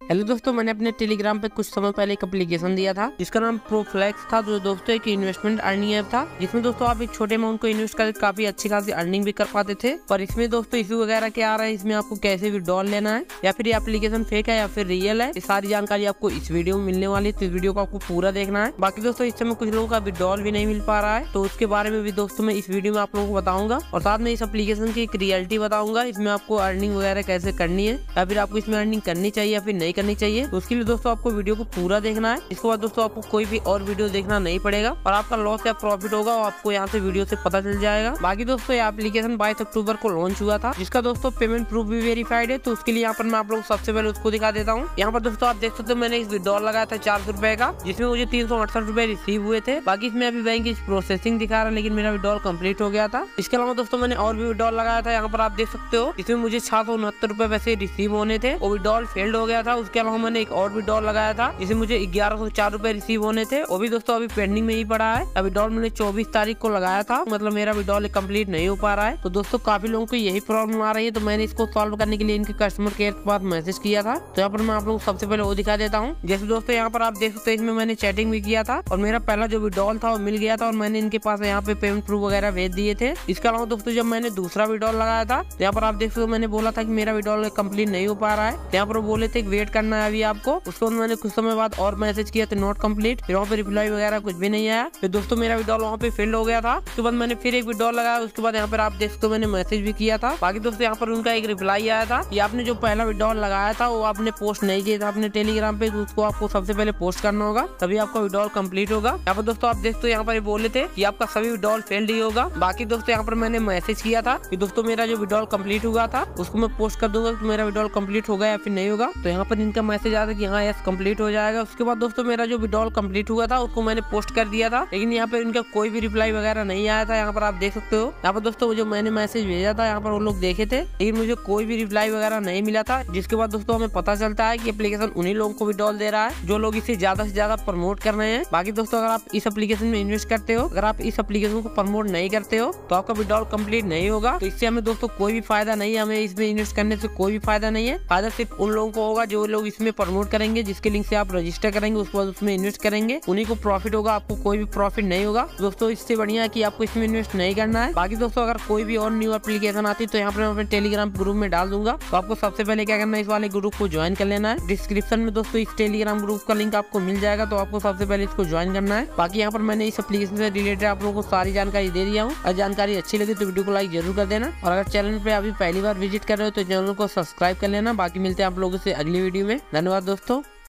Hello दोस्तों, मैंने अपने टेलीग्राम पे कुछ समय पहले एक एप्लीकेशन दिया था जिसका नाम प्रोफ्लेक्स था, जो दोस्तों एक इन्वेस्टमेंट अर्निंग ऐप था जिसमें दोस्तों आप एक छोटे अमाउंट को इन्वेस्ट करके काफी अच्छी खासी अर्निंग भी कर पाते थे। पर इसमें दोस्तों इशू वगैरह क्या आ रहा है, इसमें आपको कैसे विड्रॉल लेना है या फिर ये एप्लीकेशन फेक है या फिर रियल है, ये सारी जानकारी आपको इस वीडियो में मिलने वाली है। तो इस वीडियो को आपको पूरा देखना है। बाकी दोस्तों इस समय कुछ लोगों का विड्रॉल भी नहीं मिल पा रहा है, तो उसके बारे में भी दोस्तों मैं इस वीडियो में आप लोगों को बताऊंगा और साथ में इस एप्लीकेशन की एक रियलिटी बताऊंगा, इसमें आपको अर्निंग वगैरह कैसे करनी है या फिर आपको इसमें अर्निंग करनी चाहिए या फिर नहीं करनी चाहिए। तो उसके लिए दोस्तों आपको वीडियो को पूरा देखना है। इसके बाद दोस्तों आपको कोई भी और वीडियो देखना नहीं पड़ेगा और आपका लॉस या प्रॉफिट होगा वो आपको यहाँ से वीडियो से पता चल जाएगा। बाकी दोस्तों ये एप्लीकेशन 22 अक्टूबर को लॉन्च हुआ था, जिसका दोस्तों पेमेंट प्रूफ भी वेरीफाइड है। तो उसके लिए यहाँ पर मैं आप लोग सबसे पहले उसको दिखा देता हूँ। यहाँ पर दोस्तों आप देख सकते हो मैंने इस विड्रॉल लगाया था 400 रुपए का, जिसमें मुझे 368 रुपए रिसीव हुए थे। बाकी इसमें अभी बैंक की प्रोसेसिंग दिखा रहा है, लेकिन मेरा विड्रॉल कंप्लीट हो गया था। इसके अलावा दोस्तों मैंने और भी विड्रॉल लगाया था, यहाँ पर आप देख सकते हो इसमें मुझे 669 रुपए वैसे रिसीव होने थे, वो विड्रॉल फेल्ड हो गया था। उसके अलावा मैंने एक और विड्रॉल लगाया था, जिसमें मुझे 1104 रुपए रिसीव होने थे, वो भी दोस्तों अभी पेंडिंग में ही पड़ा है। अभी विड्रॉल मैंने 24 तारीख को लगाया था, मतलब मेरा विड्रॉल कंप्लीट नहीं हो पा रहा है। तो दोस्तों काफी लोगों को यही प्रॉब्लम आ रही है, तो मैंने इसको सॉल्व करने के लिए इनके कस्टमर केयर के पास मैसेज किया था। तो यहाँ पर मैं आप लोगों को सबसे पहले वो दिखा देता हूँ। जैसे दोस्तों यहाँ पर आप देख सकते हैं इसमें मैंने चैटिंग भी किया था और मेरा पहला जो विड्रॉल था वो मिल गया था और मैंने इनके पास यहाँ पे पेमेंट प्रूफ वगैरह भेज दिए थे। इसके अलावा दोस्तों जब मैंने दूसरा विड्रॉल लगाया था, तो यहाँ पर आप देख सकते हो मैंने बोला था कि मेरा विड्रॉल कंप्लीट नहीं हो पा रहा है। यहाँ पर बोले थे वेट करना है अभी आपको। उसके बाद मैंने कुछ समय बाद और मैसेज किया तो नॉट कंप्लीट, फिर वहाँ पे रिप्लाई वगैरह कुछ भी नहीं आया। फिर दोस्तों मेरा विड्रॉल वहाँ पे फेल्ड हो गया था। उसके बाद मैंने फिर एक विड्रॉल लगाया, उसके बाद यहाँ पर आप देख सकते हो मैंने मैसेज भी किया था। बाकी दोस्तों यहाँ पर उनका एक रिप्लाई आया था कि आपने जो पहला विड्रॉल लगाया था वो आपने पोस्ट नहीं किया था अपने टेलीग्राम पे, तो उसको आपको सबसे पहले पोस्ट करना होगा, तभी आपका विड्रॉल कंप्लीट होगा। यहाँ पर दोस्तों आप देखते हो यहाँ पर बोले थे कि आपका सभी विड्रॉल फेल्ड ही होगा। बाकी दोस्तों यहाँ पर मैंने मैसेज किया था कि दोस्तों मेरा जो विड्रॉल कंप्लीट हुआ था उसको मैं पोस्ट कर दूंगा कि मेरा विड्रॉल कंप्लीट होगा या फिर नहीं होगा। तो यहाँ पर इनका मैसेज आता कि हाँ यस कंप्लीट हो जाएगा। उसके बाद दोस्तों मेरा जो विड्रॉल कंप्लीट हुआ था उसको मैंने पोस्ट कर दिया था, लेकिन यहाँ पर इनका कोई भी रिप्लाई वगैरह नहीं आया था। यहाँ पर आप देख सकते हो यहाँ पर दोस्तों जो मैंने मैसेज भेजा था यहाँ पर वो लोग देखे थे, लेकिन मुझे कोई भी रिप्लाई वगैरह नहीं मिला था। जिसके बाद दोस्तों हमें पता चलता है कि एप्लीकेशन उन्हीं लोगों को विड्रॉल दे रहा है जो लोग इसे ज्यादा से ज्यादा प्रमोट कर रहे हैं। बाकी दोस्तों अगर आप इस एप्लीकेशन में इन्वेस्ट करते हो, अगर आप इस एप्लीकेशन को प्रमोट नहीं करते हो तो आपका विड्रॉल कंप्लीट नहीं होगा। तो इससे हमें दोस्तों कोई भी फायदा नहीं है, हमें इसमें इन्वेस्ट करने से कोई भी फायदा नहीं है। फायदा सिर्फ उन लोगों को होगा जो लोग इसमें प्रमोट करेंगे, जिसके लिंक से आप रजिस्टर करेंगे, उसके बाद उसमें इन्वेस्ट करेंगे, उन्हीं को प्रॉफिट होगा, आपको कोई भी प्रॉफिट नहीं होगा। दोस्तों इससे बढ़िया है कि आपको इसमें इन्वेस्ट नहीं करना है। बाकी दोस्तों अगर कोई भी और न्यू एप्लीकेशन आती है तो यहाँ पर मैं अपने टेलीग्राम ग्रुप में डाल दूंगा। तो आपको सबसे पहले क्या करना है, इस वाले ग्रुप को ज्वाइन कर लेना है। डिस्क्रिप्शन में दोस्तों इस टेलीग्राम ग्रुप का लिंक आपको मिल जाएगा, तो आपको सबसे पहले इसको ज्वाइन करना है। बाकी यहाँ पर मैंने इस एप्लीकेशन से रिलेटेड आप लोगों को सारी जानकारी दे दिया हूँ। अगर जानकारी अच्छी लगी तो वीडियो को लाइक जरूर कर देना और अगर चैनल पे अभी पहली बार विजिट कर रहे हो तो चैनल को सब्सक्राइब कर लेना। बाकी मिलते हैं आप लोगों से अगली वीडियो में। धन्यवाद दोस्तों।